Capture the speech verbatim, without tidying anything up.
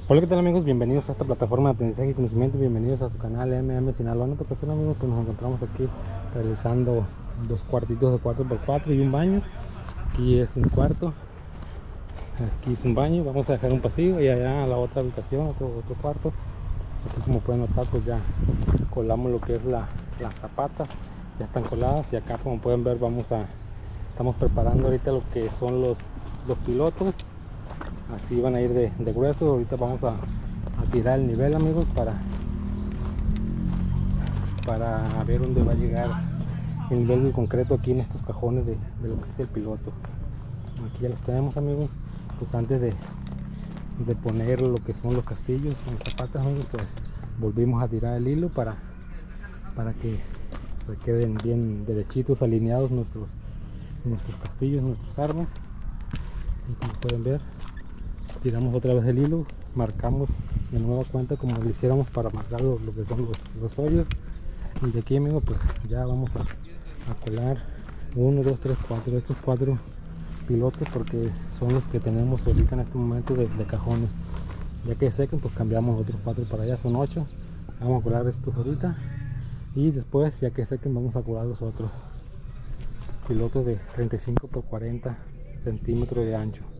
Hola, ¿qué tal amigos? Bienvenidos a esta plataforma de aprendizaje y conocimiento, bienvenidos a su canal M M Sinaloa. En esta ocasión amigos, pues nos encontramos aquí realizando dos cuartitos de cuatro por cuatro y un baño. Aquí es un cuarto, aquí es un baño, vamos a dejar un pasillo y allá a la otra habitación, otro, otro cuarto. Aquí como pueden notar pues ya colamos lo que es la, las zapatas, ya están coladas y acá como pueden ver vamos a, estamos preparando ahorita lo que son los, los pilotos. Así van a ir de, de grueso. Ahorita vamos a, a tirar el nivel amigos para para ver dónde va a llegar el nivel del concreto aquí en estos cajones de, de lo que es el piloto. Aquí ya los tenemos amigos. Pues antes de, de poner lo que son los castillos con las zapatas amigos, pues volvimos a tirar el hilo para para que se queden bien derechitos, alineados nuestros nuestros castillos, nuestros armas. Y como pueden ver, tiramos otra vez el hilo, marcamos de nueva cuenta como lo hiciéramos para marcar lo, lo que son los, los hoyos. Y de aquí amigos pues ya vamos a, a colar uno, dos, tres, cuatro, estos cuatro pilotos, porque son los que tenemos ahorita en este momento de, de cajones. Ya que sequen pues cambiamos otros cuatro para allá, son ocho. Vamos a colar estos ahorita y después ya que sequen vamos a colar los otros pilotos de treinta y cinco por cuarenta centímetros de ancho.